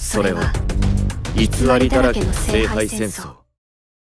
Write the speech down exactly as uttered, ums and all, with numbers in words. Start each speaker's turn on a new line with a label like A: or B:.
A: それは偽りだらけの聖杯戦争。